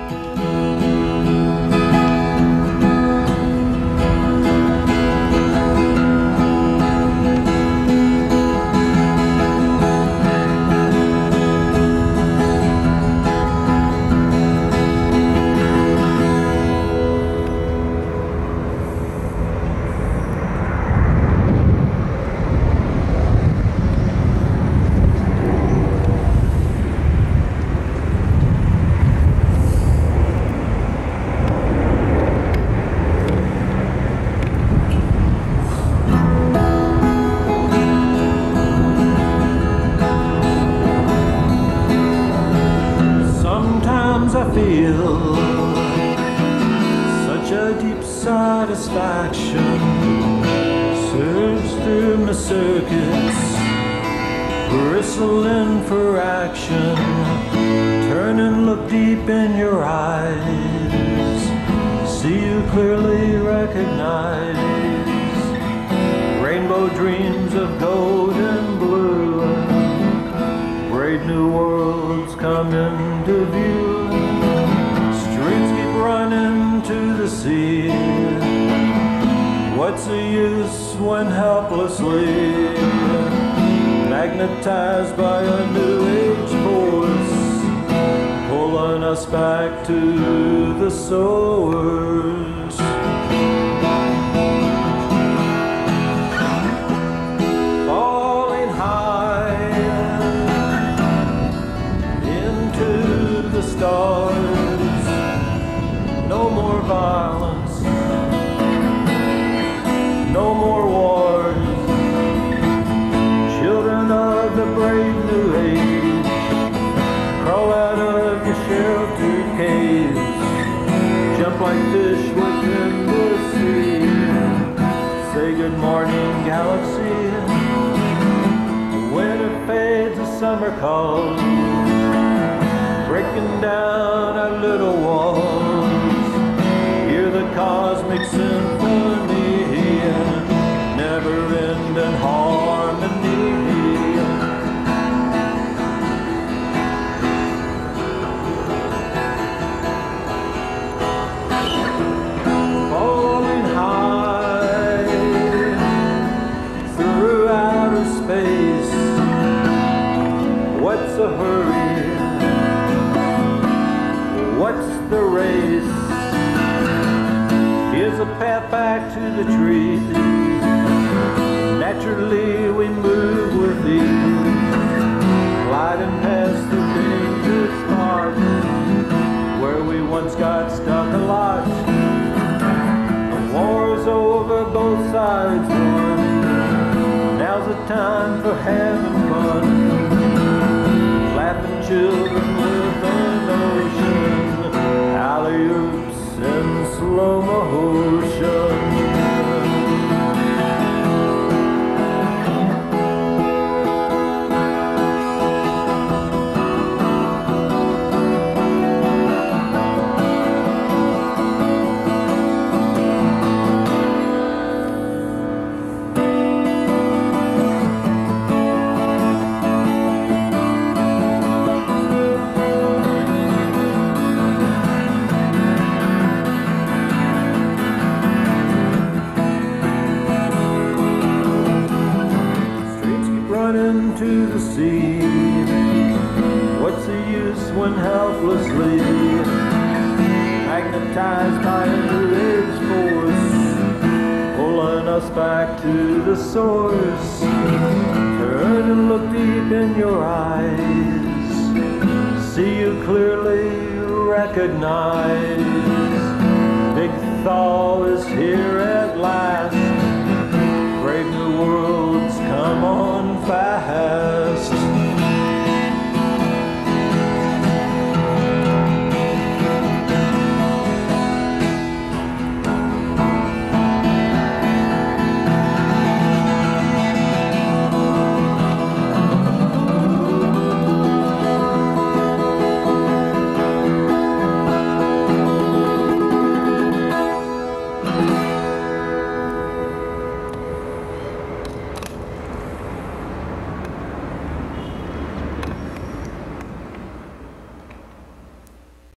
I feel such a deep satisfaction surge through my circuits, bristling for action. Turn and look deep in your eyes, see you clearly recognize rainbow dreams of gold and blue. Brave new worlds come into view. Streams keep running to the sea. What's the use when helplessly magnetized by a new age force, pulling us back to the source? Falling high into the stars, no more violence, no more wars. Children of the brave new age, crawl out of your sheltered caves, jump like fish within the sea. Say good morning, galaxy. Winter fades, the summer calls, breaking down our little walls. Hear the cosmic symphony, never-ending harmony. Falling high through outer space, what's the hurry? What's the race? Here's a path back to the trees. Naturally we move with ease, gliding past the dangerous spots where we once got stuck a lot. The war's over, both sides won. Now's the time for having fun. Laughing children with an ocean, alley-oops in slow motion. Into the sea, what's the use when helplessly magnetized by a new age force, pulling us back to the source? Turn and look deep in your eyes, see you clearly recognize big thaw is here at last. Brave new worlds come on fast.